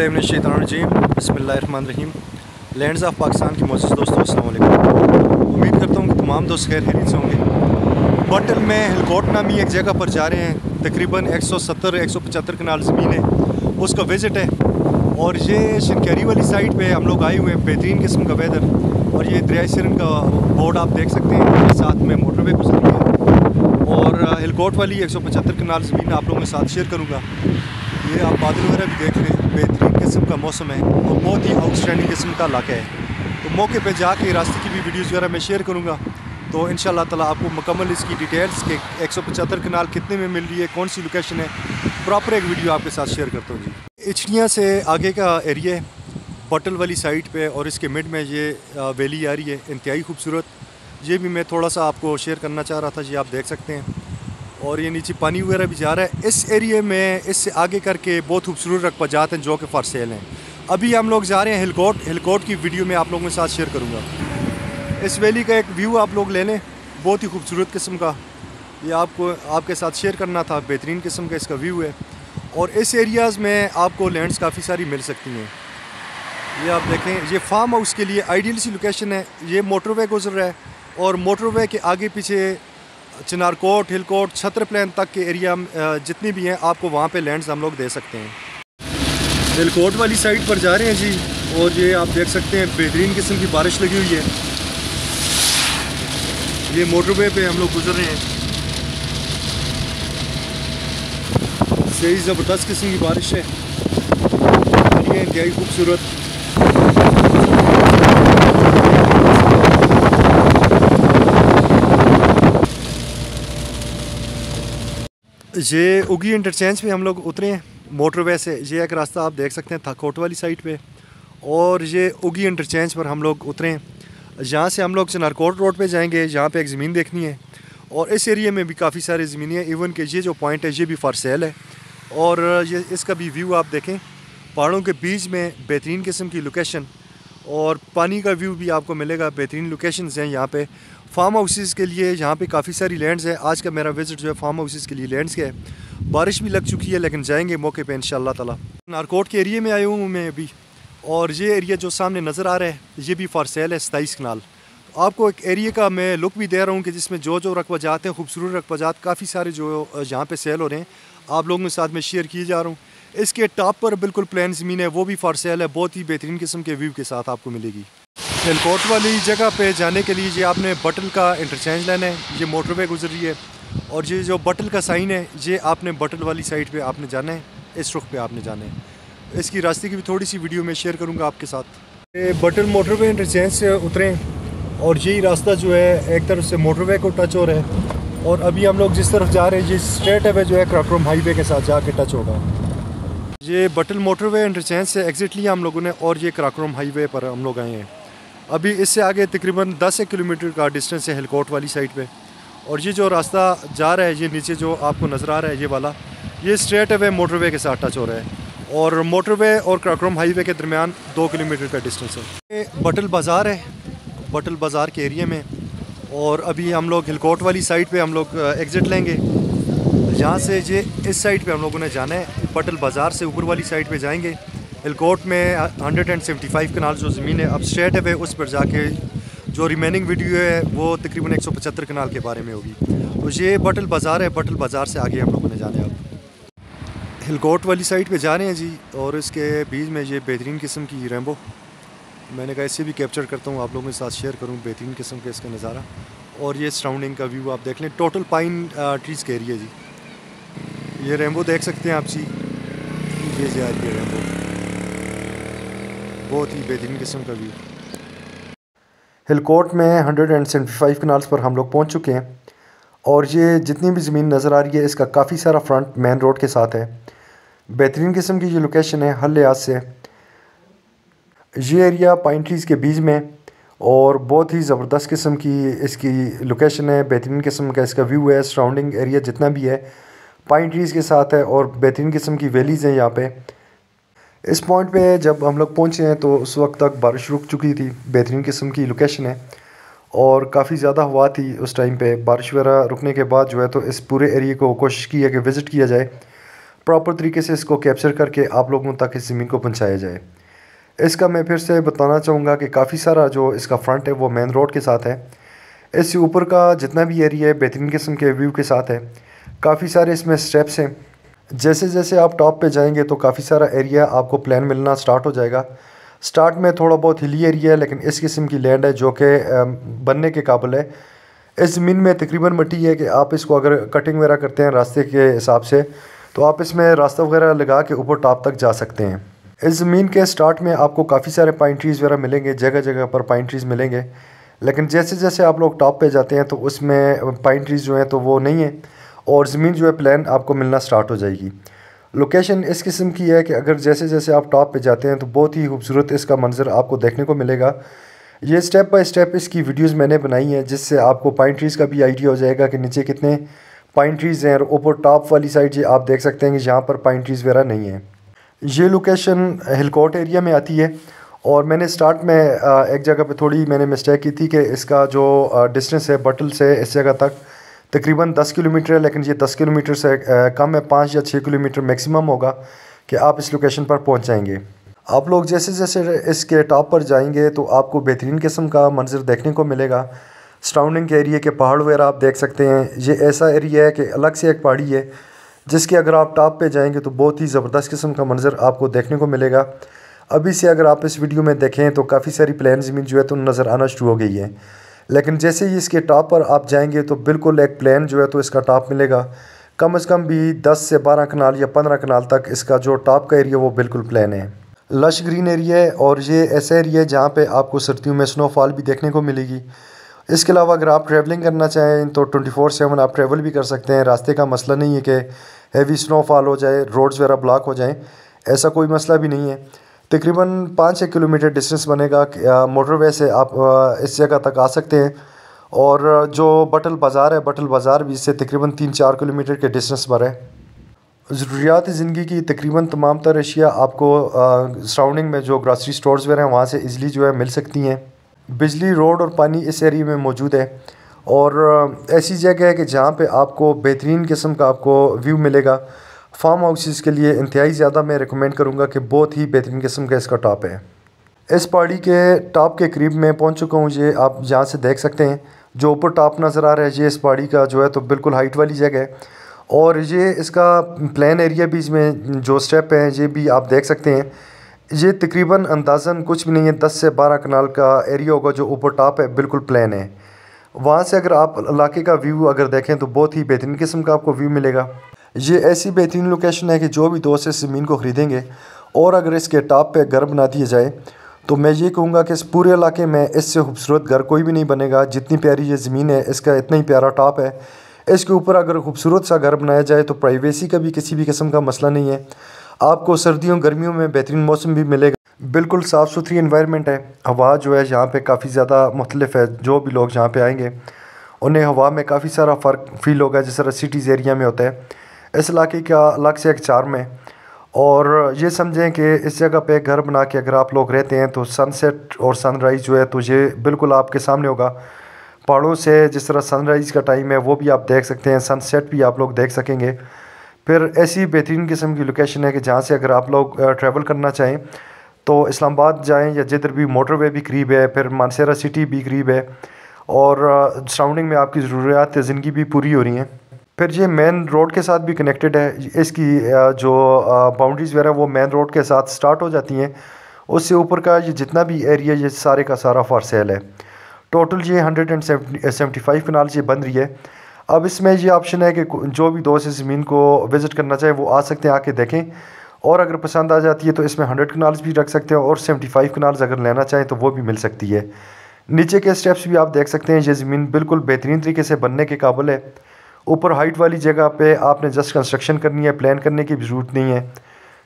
औज़ुबिल्लाहिमिनश्शैतानिर्रजीम बिस्मिल्लाहिर्रहमानिर्रहीम। Lands of Pakistan के मोअज़्ज़िज़ दोस्तों, अस्सलाम वालेकुम। उम्मीद करता हूँ कि तमाम दोस्त खैर खैरियत से होंगे। बटल में हिलकोट नामी एक जगह पर जा रहे हैं। तकरीबन 170-175 कनाल ज़मीन है, उसका विज़िट है। और ये शिनक्यारी वाली साइड पे हम लोग आए हुए हैं। बेहतरीन किस्म का वेदर, और ये दरिया सिरन का बोर्ड आप देख सकते हैं। साथ में मोटरवे गुजर रही है और हिलकोट वाली 175 कनाल ज़मीन आप लोगों के साथ शेयर करूँगा। ये आप बादल वगैरह भी देख लें, बेहतरीन किस्म का मौसम है और बहुत ही आउटस्टैंडिंग किस्म का इलाका है। तो मौके पे जाके रास्ते की भी वीडियोस वगैरह मैं शेयर करूँगा। तो इंशाल्लाह ताला आपको मुकम्मल इसकी डिटेल्स के 175 कनाल कितने में मिल रही है, कौन सी लोकेशन है, प्रॉपर एक वीडियो आपके साथ शेयर करता हूँ जी। इचड़ियाँ से आगे का एरिया है बटल वाली साइड पे, और इसके मिड में ये वैली आ रही है इंतहाई खूबसूरत। ये भी मैं थोड़ा सा आपको शेयर करना चाह रहा था जी, आप देख सकते हैं। और ये नीचे पानी वगैरह भी जा रहा है। इस एरिए में इससे आगे करके बहुत खूबसूरत रकबाजात हैं जो कि फॉर सेल हैं। अभी हम लोग जा रहे हैं हिलकोट की वीडियो में आप लोगों के साथ शेयर करूँगा। इस वैली का एक व्यू आप लोग ले लें, बहुत ही खूबसूरत किस्म का। ये आपको आपके साथ शेयर करना था। बेहतरीन किस्म का इसका व्यू है और इस एरियाज़ में आपको लैंड्स काफ़ी सारी मिल सकती हैं। ये आप देखें, ये फार्म हाउस के लिए आइडियल सी लोकेशन है। ये मोटरवे गुजर रहा है और मोटरवे के आगे पीछे चिनारकोट, हिलकोट, छत्र प्लान तक के एरिया जितनी भी हैं आपको वहाँ पे लैंड्स हम लोग दे सकते हैं। हिलकोट वाली साइड पर जा रहे हैं जी, और ये आप देख सकते हैं बेहतरीन किस्म की बारिश लगी हुई है। ये मोटरवे पे हम लोग गुजर रहे हैं। सही ज़बरदस्त किस्म की बारिश है, ये इंतहाई खूबसूरत। ये उगी इंटरचेंज पे हम लोग उतरे हैं मोटरवे से। ये एक रास्ता आप देख सकते हैं थाकोट वाली साइड पे, और ये उगी इंटरचेंज पर हम लोग उतरे हैं। यहाँ से हम लोग चिनारकोट रोड पे जाएंगे, यहाँ पे एक ज़मीन देखनी है। और इस एरिया में भी काफ़ी सारी ज़मीनें हैं, इवन कि ये जो पॉइंट है ये भी फॉर सेल है। और ये इसका भी व्यू आप देखें, पहाड़ों के बीच में बेहतरीन किस्म की लोकेशन, और पानी का व्यू भी आपको मिलेगा। बेहतरीन लोकेशंस हैं यहाँ पे फार्म हाउसेस के लिए। यहाँ पे काफ़ी सारी लैंड्स हैं। आज का मेरा विज़िट जो है फार्म हाउसेस के लिए लैंड्स का है। बारिश भी लग चुकी है लेकिन जाएंगे मौके पे इंशाल्लाह ताला। नारकोट के एरिया में आया हूँ मैं अभी, और ये एरिया जो सामने नज़र आ रहा है ये भी फॉर सेल है, 27 कनाल। आपको एक एरिया का मैं लुक भी दे रहा हूँ कि जिसमें जो जो रकबाजात हैं, खूबसूरत रकबाजात काफ़ी सारे जो यहाँ पे सेल हो रहे हैं, आप लोगों के साथ मैं शेयर किए जा रहा हूँ। इसके टॉप पर बिल्कुल प्लेन ज़मीन है, वो भी फॉर सेल है, बहुत ही बेहतरीन किस्म के व्यू के साथ आपको मिलेगी। हिलकोट वाली जगह पे जाने के लिए ये आपने बटल का इंटरचेंज लेना है। ये मोटरवे गुजर रही है, और ये जो बटल का साइन है ये आपने बटल वाली साइड पे आपने जाना है, इस रुख पे आपने जाना है। इसकी रास्ते की भी थोड़ी सी वीडियो में शेयर करूँगा आपके साथ। ये बटल मोटरवे इंटरचेंज से उतरे, और यही रास्ता जो है एक तरफ से मोटरवे को टच हो रहा है, और अभी हम लोग जिस तरफ जा रहे हैं ये स्ट्रेट अवे जो है क्राकरम हाईवे के साथ जाके टच होगा। ये बटल मोटरवे इंटरचेंज से एग्जिट लिया हम लोगों ने, और ये क्राकरम हाईवे पर हम लोग आए हैं। अभी इससे आगे तकरीबन 10 किलोमीटर का डिस्टेंस है हिलकोट वाली साइड पे। और ये जो रास्ता जा रहा है, ये नीचे जो आपको नज़र आ रहा है ये वाला, ये स्ट्रेट अवे मोटरवे के साथ टच हो रहा है, और मोटरवे और क्राकरम हाईवे के दरमियान 2 किलोमीटर का डिस्टेंस है। ये बटल बाज़ार है, बटल बाज़ार के एरिया में। और अभी हम लोग हिलकोट वाली साइड पे हम लोग एग्ज़िट लेंगे। यहाँ से ये इस साइड पे हम लोगों ने जाना है, बटल बाज़ार से ऊपर वाली साइड पे जाएंगे। हिलकोट में 175 कनाल जो ज़मीन है, अब स्ट्रेट अवे उस पर जाके जो रिमेनिंग वीडियो है वो तकरीबन 175 कनाल के बारे में होगी। तो ये बटल बाज़ार है, बटल बाज़ार से आगे हम लोगों ने जाना है। अब हिलकोट वाली साइड पे जा रहे हैं जी, और इसके बीच में ये बेहतरीन किस्म की रेम्बो, मैंने कहा इससे भी कैप्चर करता हूँ, आप लोगों के साथ शेयर करूँ बेहतरीन किस्म के इसका नज़ारा। और ये सराउंडिंग का व्यू आप देख लें, टोटल पाइन ट्रीज़ के एरिया जी। ये रेम्बो देख सकते हैं आप जी, ये जा रही है रेम्बो, बहुत ही बेहतरीन किस्म का व्यू। हिलकोट में 175 कनाल्स पर हम लोग पहुंच चुके हैं, और ये जितनी भी ज़मीन नज़र आ रही है इसका काफ़ी सारा फ्रंट मेन रोड के साथ है। बेहतरीन किस्म की ये लोकेशन है हर लिहाज से। ये एरिया पाइन ट्रीज़ के बीच में, और बहुत ही ज़बरदस्त किस्म की इसकी लोकेशन है। बेहतरीन किस्म का इसका व्यू है, सराउंडिंग एरिया जितना भी है पाइन ट्रीज़ के साथ है, और बेहतरीन किस्म की वैलीज़ हैं यहाँ पे। इस पॉइंट पे जब हम लोग पहुँचे हैं तो उस वक्त तक बारिश रुक चुकी थी। बेहतरीन किस्म की लोकेशन है, और काफ़ी ज़्यादा हवा थी उस टाइम पे। बारिश वगैरह रुकने के बाद जो है तो इस पूरे एरिया को कोशिश की है कि विज़िट किया जाए। प्रॉपर तरीके से इसको कैप्चर करके आप लोगों तक इस ज़मीन को पहुँचाया जाए। इसका मैं फिर से बताना चाहूँगा कि काफ़ी सारा जो इसका फ्रंट है वो मेन रोड के साथ है। इससे ऊपर का जितना भी एरिया है बेहतरीन किस्म के व्यू के साथ है। काफ़ी सारे इसमें स्टेप्स हैं। जैसे जैसे आप टॉप पे जाएंगे तो काफ़ी सारा एरिया आपको प्लान मिलना स्टार्ट हो जाएगा। स्टार्ट में थोड़ा बहुत हिली एरिया है, लेकिन इस किस्म की लैंड है जो कि बनने के काबिल है। इस ज़मीन में तकरीबन मिट्टी है कि आप इसको अगर कटिंग वगैरह करते हैं रास्ते के हिसाब से, तो आप इसमें रास्ता वगैरह लगा के ऊपर टॉप तक जा सकते हैं। इस ज़मीन के स्टार्ट में आपको काफ़ी सारे पाइन ट्रीज़ वगैरह मिलेंगे, जगह जगह पर पाइन ट्रीज़ मिलेंगे। लेकिन जैसे जैसे आप लोग टॉप पे जाते हैं तो उसमें पाइन ट्रीज़ जो हैं तो वो नहीं है, और ज़मीन जो है प्लान आपको मिलना स्टार्ट हो जाएगी। लोकेशन इस किस्म की है कि अगर जैसे जैसे आप टॉप पे जाते हैं तो बहुत ही खूबसूरत इसका मंजर आपको देखने को मिलेगा। ये स्टेप बाय स्टेप इसकी वीडियोस मैंने बनाई हैं, जिससे आपको पाइन ट्रीज़ का भी आइडिया हो जाएगा कि नीचे कितने पाइन ट्रीज़ हैं, और ऊपर टॉप वाली साइड ये आप देख सकते हैं कि यहाँ पर पाइन ट्रीज़ वगैरह नहीं है। ये लोकेशन हिलकोट एरिया में आती है, और मैंने स्टार्ट में एक जगह पे थोड़ी मैंने मिस्टेक की थी कि इसका जो डिस्टेंस है बटल से इस जगह तक तकरीबन 10 किलोमीटर है, लेकिन ये 10 किलोमीटर से कम है। 5 या 6 किलोमीटर मैक्सिमम होगा कि आप इस लोकेशन पर पहुंच जाएंगे। आप लोग जैसे जैसे इसके टॉप पर जाएंगे तो आपको बेहतरीन किस्म का मंजर देखने को मिलेगा। सराउंडिंग के एरिया के पहाड़ वगैरह आप देख सकते हैं। ये ऐसा एरिया है कि अलग से एक पहाड़ी है जिसके अगर आप टॉप पे जाएंगे तो बहुत ही ज़बरदस्त किस्म का मंजर आपको देखने को मिलेगा। अभी से अगर आप इस वीडियो में देखें तो काफ़ी सारी प्लेन ज़मीन जो है तो नज़र आना शुरू हो गई है, लेकिन जैसे ही इसके टॉप पर आप जाएंगे तो बिल्कुल एक प्लेन जो है तो इसका टॉप मिलेगा। कम से कम भी 10 से 12 कनाल या 15 कनाल तक इसका जो टॉप का एरिया वो बिल्कुल प्लेन है। लश ग्रीन एरिया है, और ये ऐसा एरिया है जहाँ पे आपको सर्दियों में स्नोफॉल भी देखने को मिलेगी। इसके अलावा अगर आप ट्रैवलिंग करना चाहें तो 24/7 आप ट्रैवल भी कर सकते हैं। रास्ते का मसला नहीं है कि हैवी स्नोफॉल हो जाए, रोड्स वगैरह ब्लॉक हो जाएं, ऐसा कोई मसला भी नहीं है। तकरीबन 5-6 किलोमीटर डिस्टेंस बनेगा मोटरवे से, आप इस जगह तक आ सकते हैं। और जो बटल बाज़ार है, बटल बाज़ार भी इससे तकरीबन 3-4 किलोमीटर के डिस्टेंस पर है। ज़रूरियात ज़िंदगी की तकरीबन तमाम तर अशिया आपको सराउंडिंग में जो ग्रॉसरी स्टोर्स वगैरह हैं वहाँ से इजीली जो है मिल सकती हैं। बिजली, रोड और पानी इस एरिया में मौजूद है, और ऐसी जगह है कि जहाँ पे आपको बेहतरीन किस्म का आपको व्यू मिलेगा। फार्म हाउसेस के लिए इंतहाई ज़्यादा मैं रिकमेंड करूँगा कि बहुत ही बेहतरीन किस्म का इसका टॉप है। इस पहाड़ी के टॉप के करीब मैं पहुँच चुका हूँ। ये आप जहाँ से देख सकते हैं जो ऊपर टॉप नज़र आ रहा है, ये इस पहाड़ी का जो है तो बिल्कुल हाइट वाली जगह है। और ये इसका प्लेन एरिया भी, इसमें जो स्टेप हैं ये भी आप देख सकते हैं। ये तकरीबन अंदाज़न कुछ भी नहीं है, 10 से 12 कनाल का एरिया होगा जो ऊपर टॉप है, बिल्कुल प्लेन है। वहाँ से अगर आप इलाके का व्यू अगर देखें तो बहुत ही बेहतरीन किस्म का आपको व्यू मिलेगा। ये ऐसी बेहतरीन लोकेशन है कि जो भी दोस्त इस ज़मीन को ख़रीदेंगे और अगर इसके टॉप पे घर बना दिए जाए तो मैं ये कहूँगा कि इस पूरे इलाके में इससे खूबसूरत घर कोई भी नहीं बनेगा। जितनी प्यारी ये ज़मीन है, इसका इतना ही प्यारा टॉप है। इसके ऊपर अगर खूबसूरत सा घर बनाया जाए तो प्राइवेसी का भी किसी भी किस्म का मसला नहीं है। आपको सर्दियों गर्मियों में बेहतरीन मौसम भी मिलेगा। बिल्कुल साफ़ सुथरी एनवायरनमेंट है। हवा जो है यहाँ पे काफ़ी ज़्यादा मुख्तलिफ है। जो भी लोग यहाँ पे आएंगे उन्हें हवा में काफ़ी सारा फ़र्क फील होगा जिस तरह सिटीज़ एरिया में होता है। इस इलाके का अलग से एक चार्म है। और ये समझें कि इस जगह पे घर बना के अगर आप लोग रहते हैं तो सनसेट और सनराइज़ जो है तो ये बिल्कुल आपके सामने होगा। पहाड़ों से जिस तरह सनराइज़ का टाइम है वो भी आप देख सकते हैं, सनसेट भी आप लोग देख सकेंगे। फिर ऐसी बेहतरीन किस्म की लोकेशन है कि जहाँ से अगर आप लोग ट्रैवल करना चाहें तो इस्लामाबाद जाएं या जिधर भी मोटरवे भी करीब है, फिर मानसेरा सिटी भी करीब है, और सराउंडिंग में आपकी ज़रूरियात ज़िंदगी भी पूरी हो रही हैं। फिर ये मेन रोड के साथ भी कनेक्टेड है। इसकी जो बाउंड्रीज़ वगैरह वो मेन रोड के साथ स्टार्ट हो जाती हैं। उससे ऊपर का ये जितना भी एरिया ये सारे का सारा फॉर सेल है। टोटल ये 175 कनाल ये बन रही है। अब इसमें ये ऑप्शन है कि जो भी दोस्त इस ज़मीन को विज़िट करना चाहे वो आ सकते हैं, आके देखें, और अगर पसंद आ जाती है तो इसमें 100 कनाल्स भी रख सकते हैं, और 75 कनाल्स अगर लेना चाहें तो वो भी मिल सकती है। नीचे के स्टेप्स भी आप देख सकते हैं। ये ज़मीन बिल्कुल बेहतरीन तरीके से बनने के काबिल है। ऊपर हाइट वाली जगह पे आपने जस्ट कंस्ट्रक्शन करनी है, प्लान करने की भी ज़रूरत नहीं है।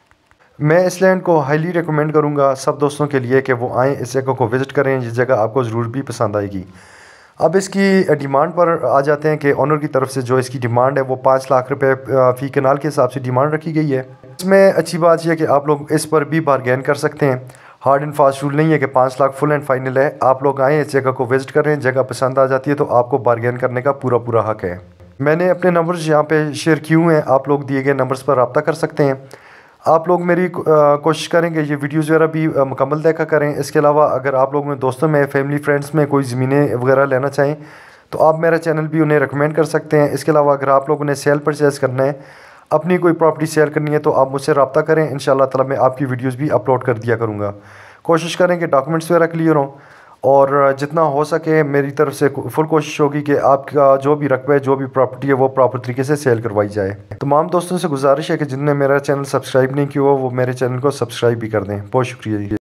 मैं इस लैंड को हाईली रिकमेंड करूँगा सब दोस्तों के लिए कि वो आएँ, इस जगह को विज़िट करें। ये जगह आपको ज़रूर भी पसंद आएगी। अब इसकी डिमांड पर आ जाते हैं कि ओनर की तरफ से जो इसकी डिमांड है वो 5 लाख रुपए फ़ी कनाल के हिसाब से डिमांड रखी गई है। इसमें अच्छी बात यह है कि आप लोग इस पर भी बारगेन कर सकते हैं। हार्ड एंड फास्ट रूल नहीं है कि 5 लाख फुल एंड फाइनल है। आप लोग आएँ, इस जगह को विज़िट करें, जगह पसंद आ जाती है तो आपको बारगेन करने का पूरा हक है। मैंने अपने नंबर्स यहाँ पे शेयर किए हुए हैं, आप लोग दिए गए नंबर्स पर रब्ता कर सकते हैं। आप लोग मेरी कोशिश करेंगे ये वीडियोज़ वगैरह भी मुकम्मल देखा करें। इसके अलावा अगर आप लोग में दोस्तों में, फैमिली फ्रेंड्स में कोई ज़मीनें वगैरह लेना चाहें तो आप मेरा चैनल भी उन्हें रिकमेंड कर सकते हैं। इसके अलावा अगर आप लोगों ने सेल परचेज़ करना है, अपनी कोई प्रॉपर्टी सेल करनी है, तो आप मुझसे रब्ता करें। इंशाल्लाह ताला मैं आपकी वीडियोज़ भी अपलोड कर दिया करूँगा। कोशिश करें कि डॉक्यूमेंट्स वगैरह क्लियर हों, और जितना हो सके मेरी तरफ से फुल कोशिश होगी कि आपका जो भी रकबा है, जो भी प्रॉपर्टी है, वो प्रॉपर तरीके से सेल करवाई जाए। तमाम दोस्तों से गुजारिश है कि जिनने मेरा चैनल सब्सक्राइब नहीं किया हुआ वो मेरे चैनल को सब्सक्राइब भी कर दें। बहुत शुक्रिया जी।